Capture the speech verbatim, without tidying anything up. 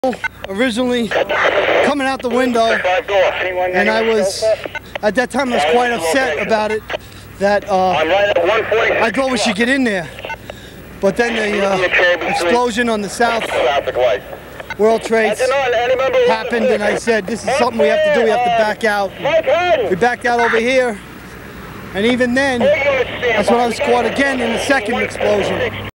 Originally coming out the window, and I was, at that time I was quite upset about it, that uh, I thought we should get in there. But then the uh, explosion on the South World Trade happened, and I said, this is something we have to do, we have to back out. We backed out over here, and even then, that's when I was caught again in the second explosion.